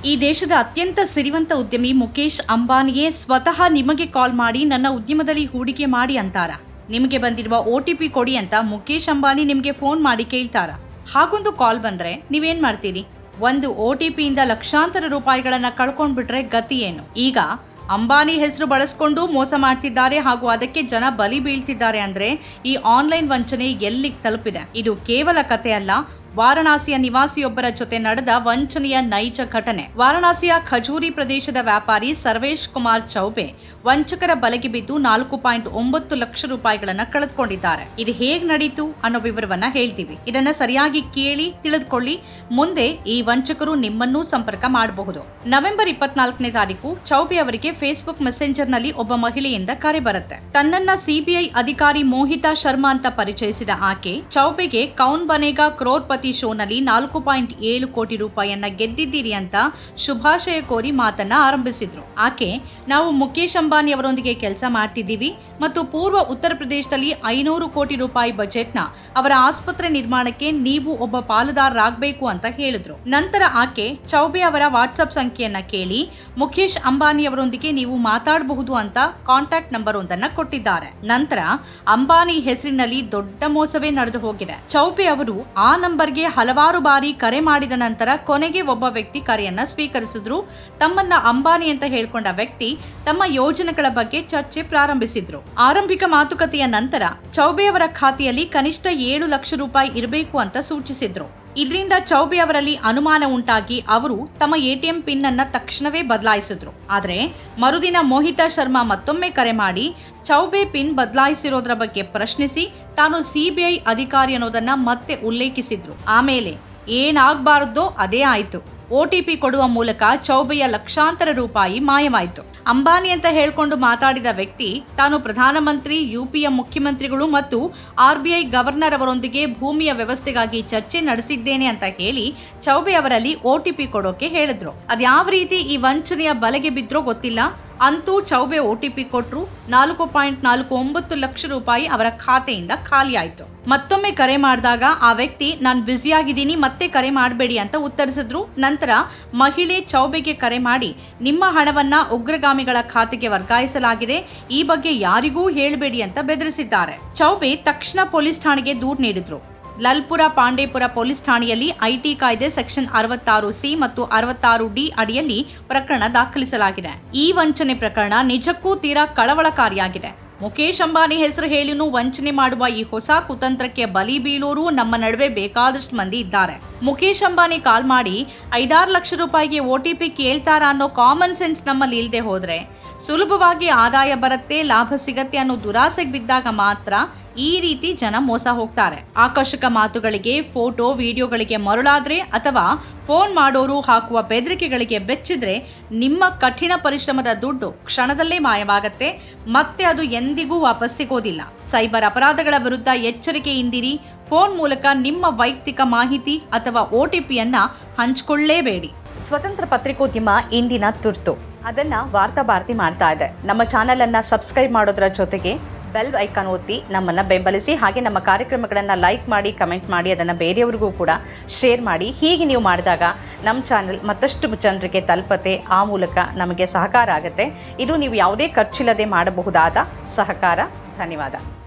ಈ ದೇಶದ ಅತ್ಯಂತ ಸಿರಿವಂತ ಉದ್ಯಮಿ ಮುಕೇಶ್ ಅಂಬಾನಿಯೇ ಸ್ವತಃ ನಿಮಗೆ ಕಾಲ್ ಮಾಡಿ ನನ್ನ ಉದ್ಯಮದಲ್ಲಿ ಹೂಡಿಕೆ ಮಾಡಿ ಅಂತಾರ. ನಿಮಗೆ ಬಂದಿರುವ OTP ಕೊಡಿ ಅಂತ ಮುಕೇಶ್ ಅಂಬಾನಿ ನಿಮಗೆ ಫೋನ್ ಮಾಡಿ ಕೇಳ್ತಾರ. ಹಾಗೊಂದು ಕಾಲ್ ಬಂದ್ರೆ ನೀವೇನ್ ಮಾಡ್ತೀರಿ? ಒಂದು OTP ಇಂದ ಲಕ್ಷಾಂತರ ರೂಪಾಯಿಗಳನ್ನ ಕಳ್ಕೊಂಡ್ಬಿಟ್ರೆ ಗತಿ ಏನು? ಈಗ ಅಂಬಾನಿ ಹೆಸರು ಬಳಸಿಕೊಂಡು ಮೋಸ ಮಾಡ್ತಿದ್ದಾರೆ ಹಾಗೂ ಅದಕ್ಕೆ ಜನ ಬಲಿ ಬೀಳ್ತಿದ್ದಾರೆ ಅಂದ್ರೆ ಈ ಆನ್ಲೈನ್ ವಂಚನೆ ಎಲ್ಲಿಗೆ ತಲುಪಿದೆ? ಇದು ಕೇವಲ ಕತೆ ಅಲ್ಲ, ವಾರಣಾಸಿಯ ನಿವಾಸಿಯೊಬ್ಬರ ಜೊತೆ ನಡೆದ ವಂಚನೆಯ ನೈಜ ಘಟನೆ. ವಾರಣಾಸಿಯ ಖಜೂರಿ ಪ್ರದೇಶದ ವ್ಯಾಪಾರಿ ಸರ್ವೇಶ್ ಕುಮಾರ್ ಚೌಬೆ ವಂಚಕರ ಬಲೆಗೆ ಬಿದ್ದು 4.9 ಲಕ್ಷ ರೂಪಾಯಿಗಳನ್ನ ಕಳೆದುಕೊಂಡಿದ್ದಾರೆ. ಇದು ಹೇಗ್ ನಡೀತು ಅನ್ನೋ ವಿವರವನ್ನ ಹೇಳ್ತೀವಿ. ಇದನ್ನ ಸರಿಯಾಗಿ ಕೇಳಿ ತಿಳಿದುಕೊಳ್ಳಿ. ಮುಂದೆ ಈ ವಂಚಕರು ನಿಮ್ಮನ್ನೂ ಸಂಪರ್ಕ ಮಾಡಬಹುದು. ನವೆಂಬರ್ 24ನೇ ತಾರೀಕು ಚೌಬೆ ಅವರಿಗೆ ಫೇಸ್ಬುಕ್ ಮೆಸೆಂಜರ್ ನಲ್ಲಿ ಒಬ್ಬ ಮಹಿಳೆಯಿಂದ ಕರೆ ಬರುತ್ತೆ. ತನ್ನನ್ನ CBI ಅಧಿಕಾರಿ ಮೋಹಿತಾ ಶರ್ಮಾ ಅಂತ ಪರಿಚಯಿಸಿದ ಆಕೆ ಚೌಬೆಗೆ ಕೌನ್ ಬನೇಗಾ ಕ್ರೋರ್ಪತಿ ಶೋನಲ್ಲಿ 4.7 ಕೋಟಿ ರೂಪಾಯಿಯನ್ನ ಗೆದ್ದಿದ್ದೀರಿ ಅಂತ ಶುಭಾಶಯ ಕೋರಿ ಮಾತನ್ನ ಆರಂಭಿಸಿದ್ರು. ಆಕೆ, ನಾವು ಮುಕೇಶ್ ಅಂಬಾನಿ ಅವರೊಂದಿಗೆ ಕೆಲಸ ಮಾಡ್ತಿದ್ದೀವಿ ಮತ್ತು ಪೂರ್ವ ಉತ್ತರ ಪ್ರದೇಶದಲ್ಲಿ 500 ಕೋಟಿ ರೂಪಾಯಿ ಬಜೆಟ್ನ ಅವರ ಆಸ್ಪತ್ರೆ ನಿರ್ಮಾಣಕ್ಕೆ ನೀವು ಒಬ್ಬ ಪಾಲುದಾರರಾಗಬೇಕು ಅಂತ ಹೇಳಿದ್ರು. ನಂತರ ಆಕೆ ಚೌಬೆ ಅವರ ವಾಟ್ಸ್ಆಪ್ ಸಂಖ್ಯೆಯನ್ನ ಕೇಳಿ ಮುಕೇಶ್ ಅಂಬಾನಿ ಅವರೊಂದಿಗೆ ನೀವು ಮಾತಾಡಬಹುದು ಅಂತ ಕಾಂಟ್ಯಾಕ್ಟ್ ನಂಬರ್ ಒಂದನ್ನ ಕೊಟ್ಟಿದ್ದಾರೆ. ನಂತರ ಅಂಬಾನಿ ಹೆಸರಿನಲ್ಲಿ ದೊಡ್ಡ ಮೋಸವೇ ನಡೆದು ಹೋಗಿದೆ. ಚೌಬೆ ಅವರು ಆ ನಂಬರ್ಗೆ ಹಲವಾರು ಬಾರಿ ಕರೆ ಮಾಡಿದ ನಂತರ ಕೊನೆಗೆ ಒಬ್ಬ ವ್ಯಕ್ತಿ ಕರೆಯನ್ನ ಸ್ವೀಕರಿಸಿದ್ರು. ತಮ್ಮನ್ನ ಅಂಬಾನಿ ಅಂತ ಹೇಳ್ಕೊಂಡ ವ್ಯಕ್ತಿ ತಮ್ಮ ಯೋಜನೆಗಳ ಬಗ್ಗೆ ಚರ್ಚೆ ಪ್ರಾರಂಭಿಸಿದ್ರು. ಆರಂಭಿಕ ಮಾತುಕತೆಯ ನಂತರ ಚೌಬೆ ಅವರ ಖಾತೆಯಲ್ಲಿ ಕನಿಷ್ಠ 7 ಲಕ್ಷ ರೂಪಾಯಿ ಇರಬೇಕು ಅಂತ ಸೂಚಿಸಿದ್ರು. ಇದರಿಂದ ಚೌಬೆ ಅವರಲ್ಲಿ ಅನುಮಾನ ಉಂಟಾಗಿ ಅವರು ತಮ್ಮ ATM ಪಿನ್ ಅನ್ನ ತಕ್ಷಣವೇ ಬದಲಾಯಿಸಿದ್ರು. ಆದ್ರೆ ಮರುದಿನ ಮೋಹಿತಾ ಶರ್ಮಾ ಮತ್ತೊಮ್ಮೆ ಕರೆ ಮಾಡಿ ಚೌಬೆ ಪಿನ್ ಬದಲಾಯಿಸಿರೋದ್ರ ಬಗ್ಗೆ ಪ್ರಶ್ನಿಸಿ ತಾನು CBI ಅಧಿಕಾರಿ ಅನ್ನೋದನ್ನ ಮತ್ತೆ ಉಲ್ಲೇಖಿಸಿದ್ರು. ಆಮೇಲೆ ಏನಾಗಬಾರದೋ ಅದೇ ಆಯ್ತು. OTP ಕೊಡುವ ಮೂಲಕ ಚೌಬೆಯ ಲಕ್ಷಾಂತರ ರೂಪಾಯಿ ಮಾಯವಾಯಿತು. ಅಂಬಾನಿ ಅಂತ ಹೇಳ್ಕೊಂಡು ಮಾತಾಡಿದ ವ್ಯಕ್ತಿ ತಾನು ಪ್ರಧಾನಮಂತ್ರಿ, UPಯ ಮುಖ್ಯಮಂತ್ರಿಗಳು ಮತ್ತು RBI ಗವರ್ನರ್ ಅವರೊಂದಿಗೆ ಭೂಮಿಯ ವ್ಯವಸ್ಥೆಗಾಗಿ ಚರ್ಚೆ ನಡೆಸಿದ್ದೇನೆ ಅಂತ ಹೇಳಿ ಚೌಬೆ ಅವರಲ್ಲಿ OTP ಕೊಡೋಕೆ ಹೇಳಿದ್ರು. ಅದ್ಯಾವ ರೀತಿ ಈ ವಂಚನೆಯ ಬಲೆಗೆ ಬಿದ್ರೋ ಗೊತ್ತಿಲ್ಲ. ಅಂತೂ ಚೌಬೆ OTP ಕೊಟ್ರು. 4.49 ಲಕ್ಷ ರೂಪಾಯಿ ಅವರ ಖಾತೆಯಿಂದ ಖಾಲಿ ಆಯ್ತು. ಮತ್ತೊಮ್ಮೆ ಕರೆ ಮಾಡಿದಾಗ ಆ ವ್ಯಕ್ತಿ ನಾನು ಬ್ಯುಸಿಯಾಗಿದ್ದೀನಿ, ಮತ್ತೆ ಕರೆ ಮಾಡಬೇಡಿ ಅಂತ ಉತ್ತರಿಸಿದ್ರು. ನಂತರ ಮಹಿಳೆ ಚೌಬೆಗೆ ಕರೆ ಮಾಡಿ ನಿಮ್ಮ ಹಣವನ್ನ ಉಗ್ರಗಾಮಿಗಳ ಖಾತೆಗೆ ವರ್ಗಾಯಿಸಲಾಗಿದೆ, ಈ ಬಗ್ಗೆ ಯಾರಿಗೂ ಹೇಳಬೇಡಿ ಅಂತ ಬೆದರಿಸಿದ್ದಾರೆ. ಚೌಬೆ ತಕ್ಷಣ ಪೊಲೀಸ್ ಠಾಣೆಗೆ ದೂರು ನೀಡಿದ್ರು. ಲಲ್ಪುರ ಪಾಂಡೇಪುರ ಪೊಲೀಸ್ ಠಾಣೆಯಲ್ಲಿ IT ಕಾಯ್ದೆ ಸೆಕ್ಷನ್ 66C ಮತ್ತು 66D ಅಡಿಯಲ್ಲಿ ಪ್ರಕರಣ ದಾಖಲಿಸಲಾಗಿದೆ. ಈ ವಂಚನೆ ಪ್ರಕರಣ ನಿಜಕ್ಕೂ ತೀರಾ ಕಳವಳಕಾರಿಯಾಗಿದೆ. ಮುಕೇಶ್ ಅಂಬಾನಿ ಹೆಸರು ಹೇಳಿನೂ ವಂಚನೆ ಮಾಡುವ ಈ ಹೊಸ ಕುತಂತ್ರಕ್ಕೆ ಬಲಿ ಬೀಳೋರು ನಮ್ಮ ನಡುವೆ ಬೇಕಾದಷ್ಟು ಮಂದಿ ಇದ್ದಾರೆ. ಮುಕೇಶ್ ಅಂಬಾನಿ ಕಾಲ್ ಮಾಡಿ 5-6 ಲಕ್ಷ ರೂಪಾಯಿಗೆ OTP ಕೇಳ್ತಾರ ಅನ್ನೋ ಕಾಮನ್ ಸೆನ್ಸ್ ನಮ್ಮಲ್ಲಿ ಇಲ್ಲದೆ ಹೋದ್ರೆ ಸುಲಭವಾಗಿ ಆದಾಯ ಬರುತ್ತೆ, ಲಾಭ ಸಿಗತ್ತೆ ಅನ್ನೋ ದುರಾಸೆಗೆ ಬಿದ್ದಾಗ ಮಾತ್ರ ಈ ರೀತಿ ಜನ ಮೋಸ ಹೋಗ್ತಾರೆ. ಆಕರ್ಷಕ ಮಾತುಗಳಿಗೆ, ಫೋಟೋ, ವಿಡಿಯೋಗಳಿಗೆ ಮರುಳಾದ್ರೆ ಅಥವಾ ಫೋನ್ ಮಾಡೋರು ಹಾಕುವ ಬೆದರಿಕೆಗಳಿಗೆ ಬೆಚ್ಚಿದ್ರೆ ನಿಮ್ಮ ಕಠಿಣ ಪರಿಶ್ರಮದ ದುಡ್ಡು ಕ್ಷಣದಲ್ಲೇ ಮಾಯವಾಗತ್ತೆ. ಮತ್ತೆ ಅದು ಎಂದಿಗೂ ವಾಪಸ್ ಸಿಗೋದಿಲ್ಲ. ಸೈಬರ್ ಅಪರಾಧಗಳ ವಿರುದ್ಧ ಎಚ್ಚರಿಕೆಯಿಂದಿರಿ. ಫೋನ್ ಮೂಲಕ ನಿಮ್ಮ ವೈಯಕ್ತಿಕ ಮಾಹಿತಿ ಅಥವಾ OTPಯನ್ನ ಹಂಚಿಕೊಳ್ಳೇಬೇಡಿ. ಸ್ವತಂತ್ರ ಪತ್ರಿಕೋದ್ಯಮ ಇಂದಿನ ತುರ್ತು. ಅದನ್ನ ವಾರ್ತಾ ಭಾರತಿ ಮಾಡ್ತಾ ಇದೆ. ನಮ್ಮ ಚಾನೆಲ್ ಅನ್ನ ಸಬ್ಸ್ಕ್ರೈಬ್ ಮಾಡೋದ್ರ ಜೊತೆಗೆ ಬೆಲ್ ಐಕಾನ್ ಒತ್ತಿ ನಮ್ಮನ್ನ ಬೆಂಬಲಿಸಿ. ಹಾಗೆ ನಮ್ಮ ಕಾರ್ಯಕ್ರಮಗಳನ್ನು ಲೈಕ್ ಮಾಡಿ, ಕಮೆಂಟ್ ಮಾಡಿ, ಅದನ್ನು ಬೇರೆಯವರಿಗೂ ಕೂಡ ಶೇರ್ ಮಾಡಿ. ಹೀಗೆ ನೀವು ಮಾಡಿದಾಗ ನಮ್ಮ ಚಾನೆಲ್ ಮತ್ತಷ್ಟು ಜನರಿಗೆ ತಲುಪತ್ತೆ. ಆ ಮೂಲಕ ನಮಗೆ ಸಹಕಾರ ಆಗುತ್ತೆ. ಇದು ನೀವು ಯಾವುದೇ ಖರ್ಚಿಲ್ಲದೆ ಮಾಡಬಹುದಾದ ಸಹಕಾರ. ಧನ್ಯವಾದ.